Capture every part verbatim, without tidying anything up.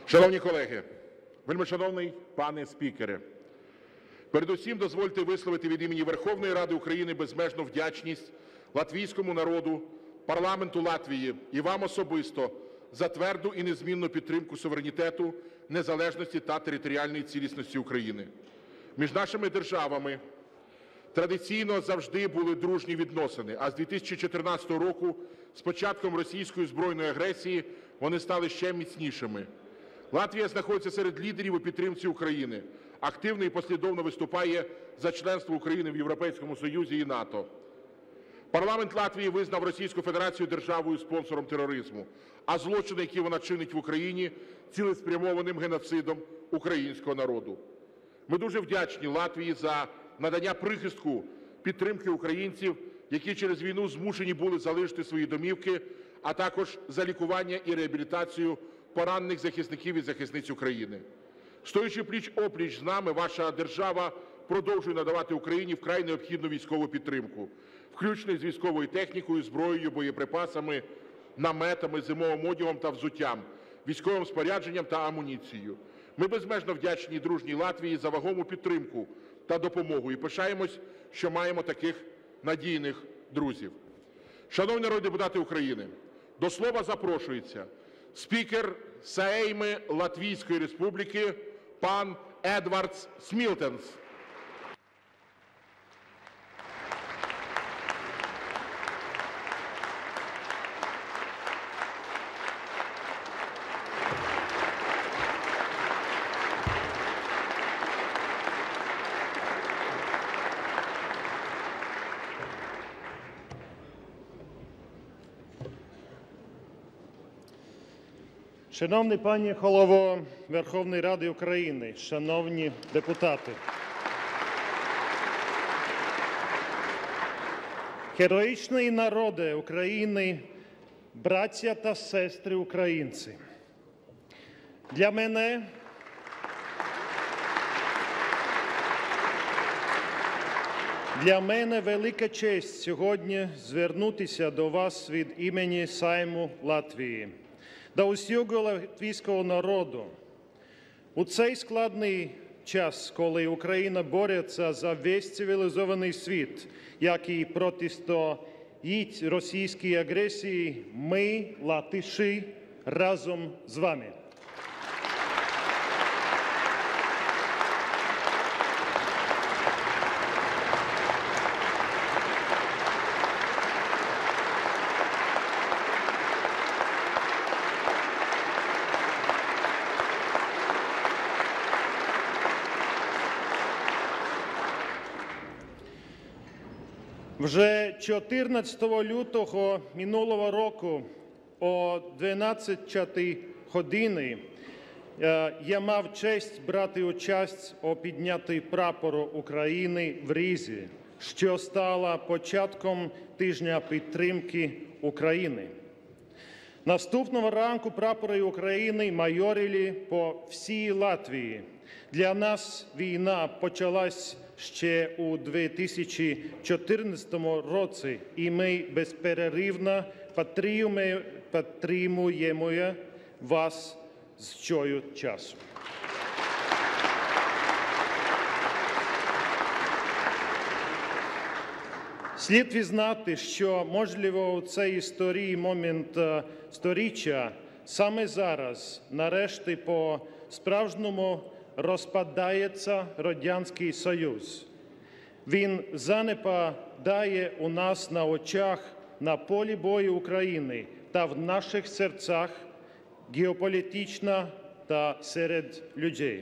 Шановні колеги, вельмишановний пане спікере, передусім дозвольте висловити від імені Верховної Ради України безмежну вдячність латвійському народу, парламенту Латвії і вам особисто за тверду і незмінну підтримку суверенітету, незалежності та територіальної цілісності України. Між нашими державами традиційно завжди були дружні відносини, а з дві тисячі чотирнадцятого року, з початком російської збройної агресії, вони стали ще міцнішими. Латвія знаходиться серед лідерів у підтримці України, активно і послідовно виступає за членство України в Європейському Союзі і НАТО. Парламент Латвії визнав Російську Федерацію державою-спонсором тероризму, а злочини, які вона чинить в Україні, цілеспрямованим геноцидом українського народу. Ми дуже вдячні Латвії за надання прихистку, підтримки українців, які через війну змушені були залишити свої домівки, а також за лікування і реабілітацію поранених захисників і захисниць України. Стоячи пліч-опліч з нами, ваша держава продовжує надавати Україні вкрай необхідну військову підтримку, включно з військовою технікою, зброєю, боєприпасами, наметами, зимовим одягом та взуттям, військовим спорядженням та амуніцією. Ми безмежно вдячні дружній Латвії за вагому підтримку та допомогу і пишаємось, що маємо таких надійних друзів. Шановні народні депутати України, до слова запрошується спікер Сейми Латвійської Республіки пан Едвардс Смілтенс. Шановний пане Голово Верховної Ради України, шановні депутати, героїчні народи України, браття та сестри українці, для мене Для мене велика честь сьогодні звернутися до вас від імені Сейму Латвії, до усього латвійського народу. У цей складний час, коли Україна бореться за весь цивілізований світ, який протистоїть російській агресії, ми, латиші, разом з вами. Вже чотирнадцятого лютого минулого року о дванадцятій годині я мав честь брати участь у піднятті прапору України в Ризі, що стало початком тижня підтримки України. Наступного ранку прапори України майорили по всій Латвії. Для нас війна почалась ще у дві тисячі чотирнадцятому році, і ми безперервно підтримуємо вас з цього часу. Слід визнати, що, можливо, у цей історії момент сторіччя саме зараз, нарешті, по-справжньому розпадається Радянський Союз. Він занепадає у нас на очах на полі бою України та в наших серцях геополітично та серед людей.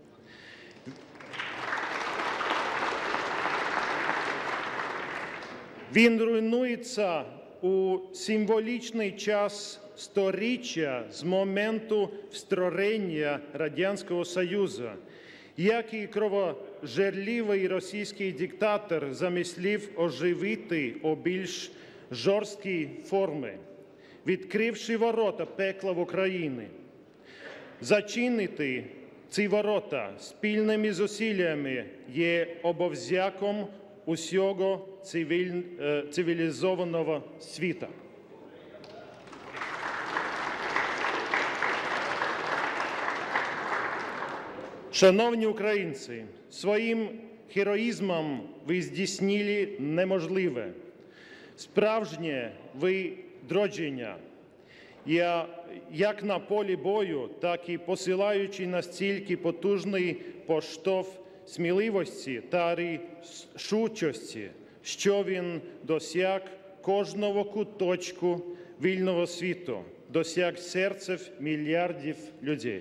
Він руйнується у символічний час сторіччя з моменту створення Радянського Союзу, який кровожерливий російський диктатор замислив оживити у більш жорсткій формі, відкривши ворота пекла в Україні. Зачинити ці ворота спільними зусиллями є обов'язком усього цивіль... цивілізованого світу. Шановні українці, своїм героїзмом ви здійснили неможливе. Справжнє відродження, як на полі бою, так і посилаючи настільки потужний поштовх сміливості та рішучості, що він досяг кожного куточку вільного світу, досяг серців мільярдів людей.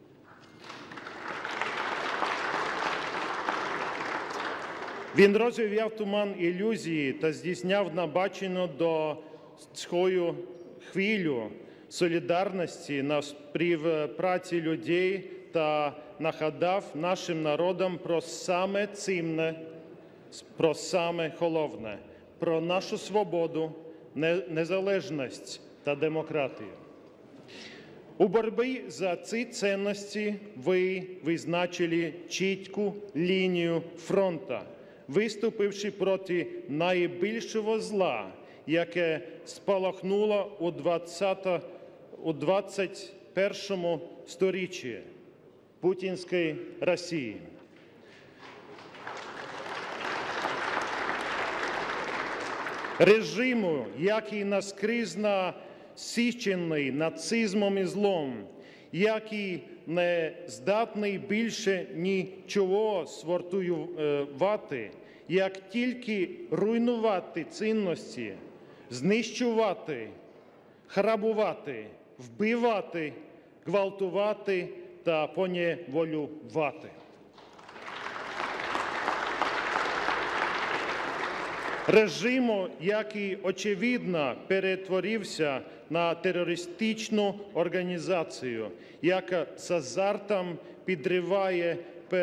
Він розвіяв туман ілюзії та здійсняв набачену до свою хвилю солідарності на співпраці людей та нагадав нашим народам про саме цінне, про саме головне, про нашу свободу, незалежність та демократію. У боротьбі за ці цінності ви визначили чітку лінію фронту, виступивши проти найбільшого зла, яке спалахнуло у двадцять першому сторіччі – путінської Росії. Режиму, який наскрізь насичений нацизмом і злом, який не здатний більше нічого сортувати, як тільки руйнувати цінності, знищувати, грабувати, вбивати, гвалтувати та поневолювати. Режиму, який, очевидно, перетворився на терористичну організацію, яка з азартом підриває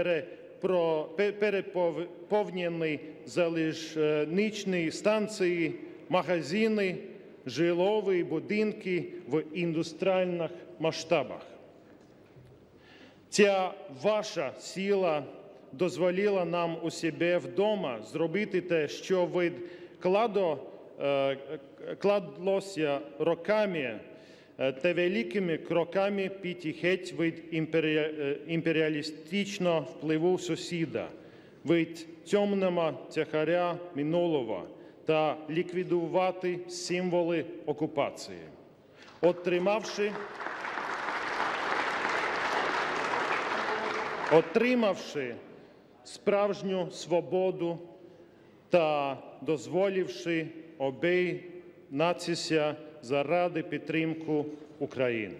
переповнені залізничні станції, магазини, житлові будинки в індустріальних масштабах. Ця ваша сила дозволила нам у себе вдома зробити те, що відкладалося роками та великими кроками піти геть від імперіалістичного впливу сусіда, від темного тягаря минулого та ліквідувати символи окупації. Отримавши Отримавши справжню свободу та дозволивши об'єднатися заради підтримки України.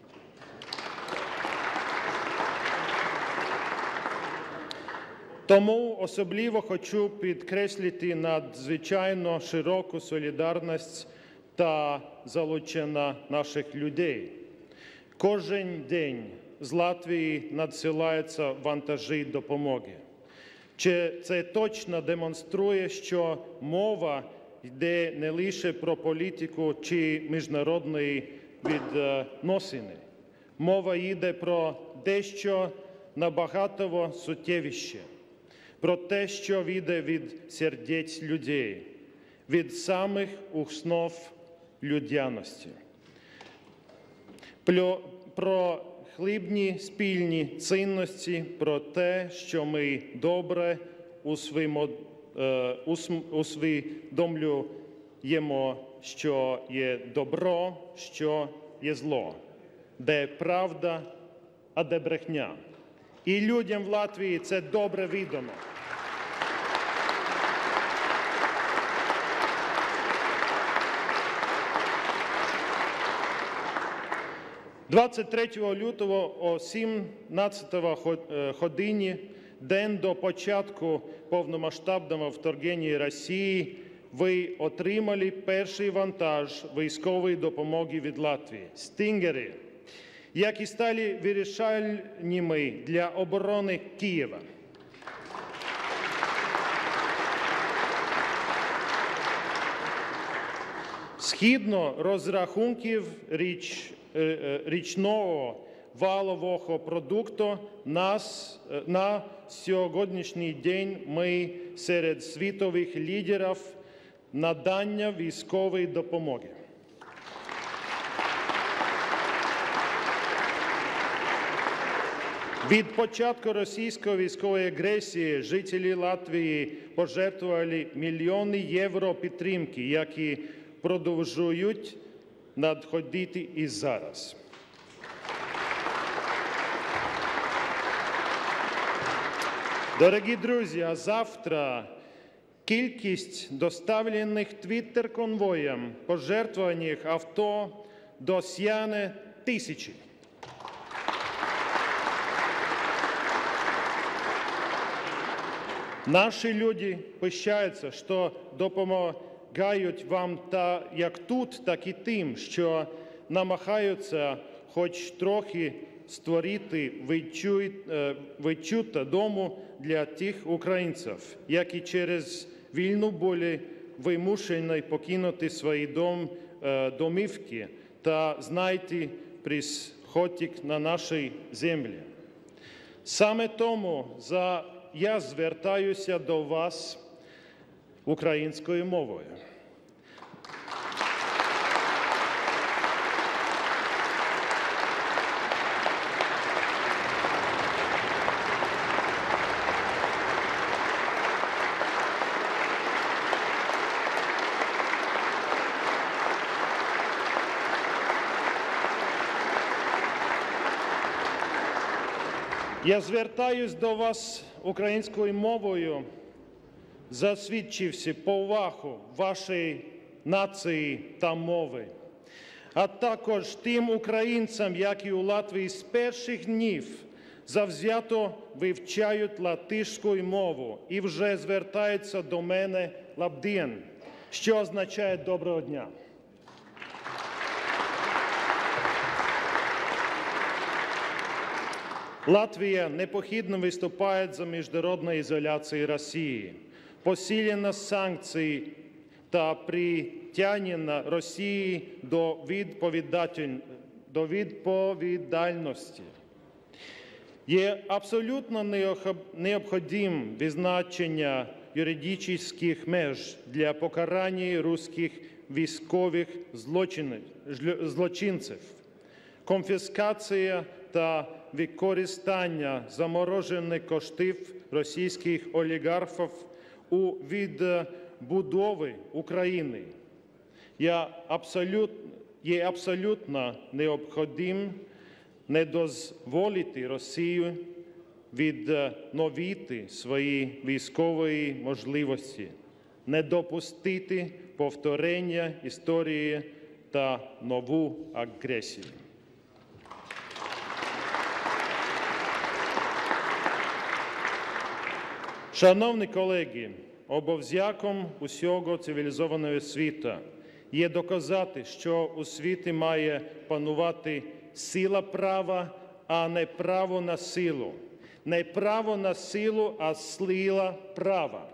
Тому особливо хочу підкреслити надзвичайно широку солідарність та залучення наших людей. Кожен день з Латвії надсилаються вантажі допомоги. Це точно демонструє, що мова йде не лише про політику чи міжнародні відносини. Мова йде про дещо набагато суттєвіше, про те, що йде від сердець людей, від самих основ людяності. Про хлібні спільні цінності, про те, що ми добре усвідомлюємо, що є добро, що є зло, де правда, а де брехня. І людям в Латвії це добре відомо. двадцять третього лютого о сімнадцятій годині, день до початку повномасштабного вторгнення Росії, ви отримали перший вантаж військової допомоги від Латвії – «Стінгери», які стали вирішальними для оборони Києва. Згідно розрахунків річ річного валового продукту нас, на сьогоднішній день ми серед світових лідерів надання військової допомоги. Від початку російської військової агресії жителі Латвії пожертвували мільйони євро підтримки, які продовжують надходити і зараз. Дорогі друзі, а завтра кількість доставлених твіттер-конвоєм пожертвованих авто досягне тисячі. Наші люди пишаються, що допомагають вам та як тут, так і тим, що намагаються хоч трохи створити відчуття дому для тих українців, які через війну були вимушені покинути свої дом, домівки та знайти прихисток на нашій землі. Саме тому за я звертаюся до вас українською мовою. Я звертаюсь до вас українською мовою, засвідчивши повагу вашої нації та мови, а також тим українцям, які у Латвії з перших днів завзято вивчають латишську мову і вже звертаються до мене «Лабдien», що означає «доброго дня». Латвія непохитно виступає за міжнародну ізоляцію Росії, посилення санкцій та притягнення Росії до відповідальності. Є абсолютно необхідним визначення юридичних меж для покарання руських військових злочинців, конфіскація та використання заморожених коштів російських олігархів у відбудові України є абсолютно, є абсолютно необхідним не дозволити Росії відновити свої військові можливості, не допустити повторення історії та нову агресію. Шановні колеги, обов'язком усього цивілізованого світу є доказати, що у світі має панувати сила права, а не право на силу. Не право на силу, а сила права.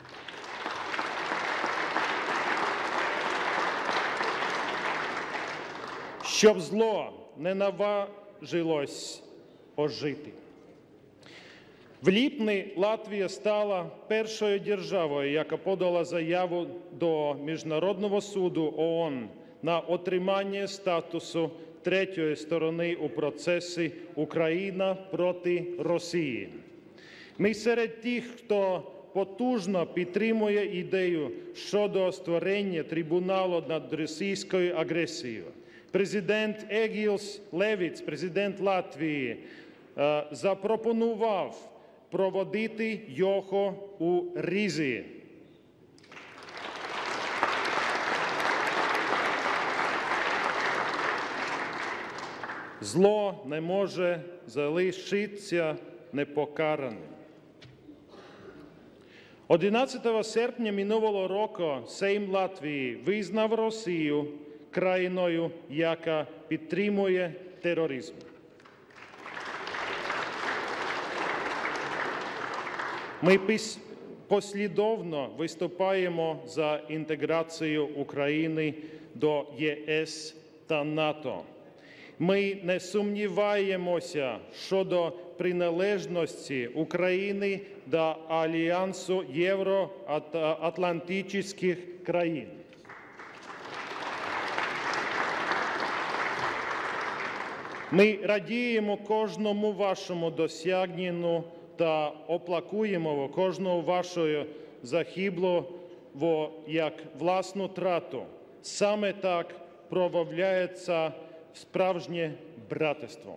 Щоб зло не наважилось ожити. В липні Латвія стала першою державою, яка подала заяву до Міжнародного суду ООН на отримання статусу третьої сторони у процесі Україна проти Росії. Ми серед тих, хто потужно підтримує ідею щодо створення трибуналу над російською агресією. Президент Егілс Левіц, президент Латвії, запропонував проводити його у Ризі. Зло не може залишитися непокараним. одинадцятого серпня минулого року Сейм Латвії визнав Росію країною, яка підтримує тероризм. Ми послідовно виступаємо за інтеграцію України до ЄС та НАТО. Ми не сумніваємося щодо приналежності України до Альянсу євроатлантичних країн. Ми радіємо кожному вашому досягненню та оплакуємо кожного вашого загиблого як власну трату. Саме так проявляється справжнє братерство.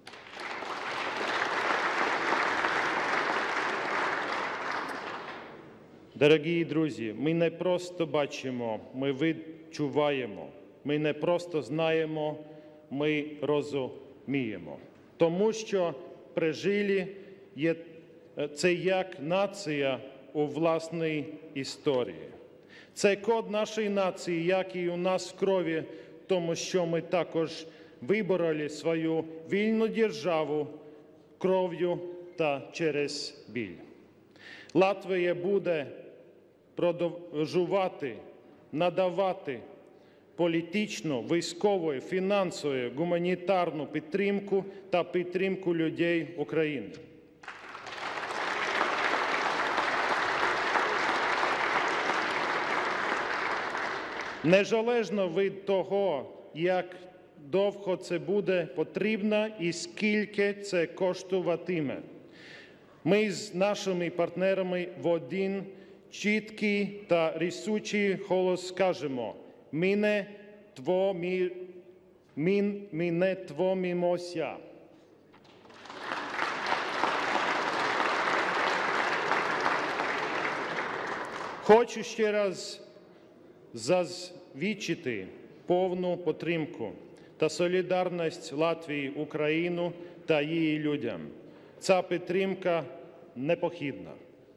Дорогі друзі, ми не просто бачимо, ми відчуваємо. Ми не просто знаємо, ми розуміємо. Тому що пережили є це як нація у власній історії. Це код нашої нації, як і у нас в крові, тому що ми також вибороли свою вільну державу кров'ю та через біль. Латвія буде продовжувати надавати політичну, військову, фінансову, гуманітарну підтримку та підтримку людей України. Незалежно від того, як довго це буде потрібно і скільки це коштуватиме, ми з нашими партнерами в один чіткий та рішучий голос скажемо: ми не твомі... ми, ми не твомимося. Хочу ще раз засвідчити повну підтримку та солідарність Латвії, Україну та її людям. Ця підтримка непохитна.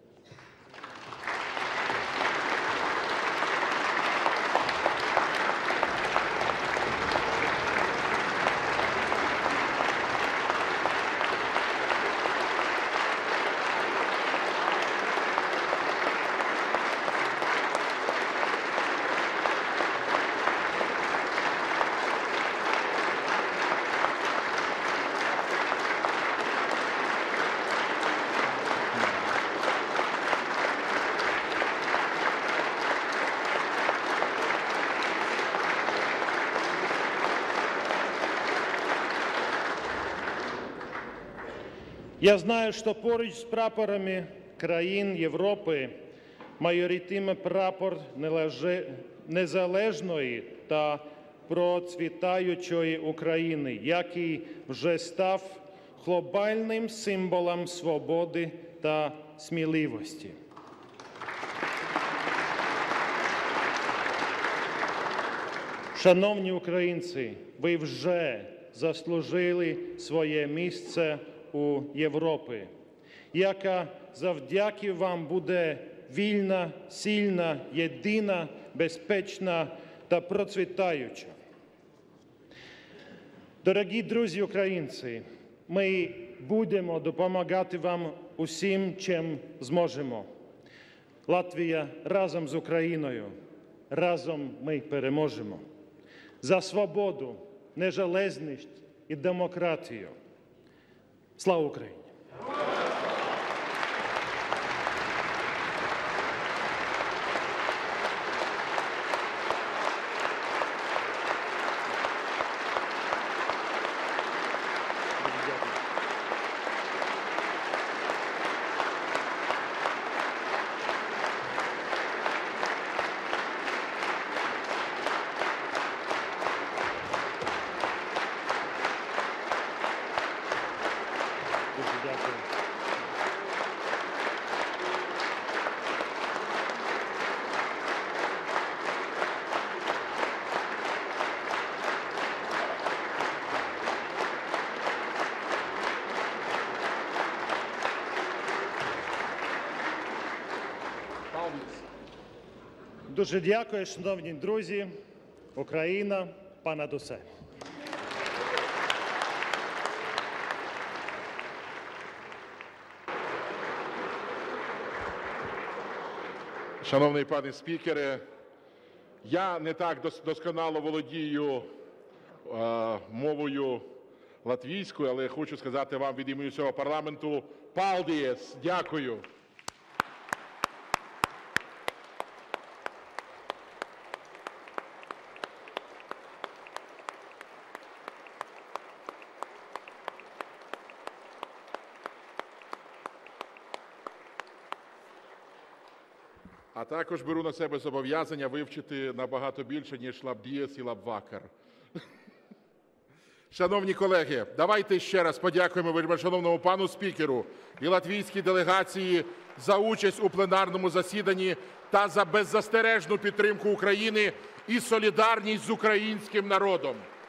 Я знаю, що поруч з прапорами країн Європи майоритиме прапор незалежної та процвітаючої України, який вже став глобальним символом свободи та сміливості. Шановні українці, ви вже заслужили своє місце у Європі, яка завдяки вам буде вільна, сильна, єдина, безпечна та процвітаюча. Дорогі друзі українці, ми будемо допомагати вам усім, чим зможемо. Латвія разом з Україною, разом ми переможемо. За свободу, незалежність і демократію. Слава Україні! Дуже дякую. Дуже дякую, шановні друзі. Україна понад усе. Шановний пане спікере, я не так дос- досконало володію е, мовою латвійською, але хочу сказати вам від імені всього парламенту «Paldies!» Дякую. А також беру на себе зобов'язання вивчити набагато більше, ніж лабдієс і лабвакар. Шановні колеги, давайте ще раз подякуємо вельмишановному пану спікеру і латвійській делегації за участь у пленарному засіданні та за беззастережну підтримку України і солідарність з українським народом.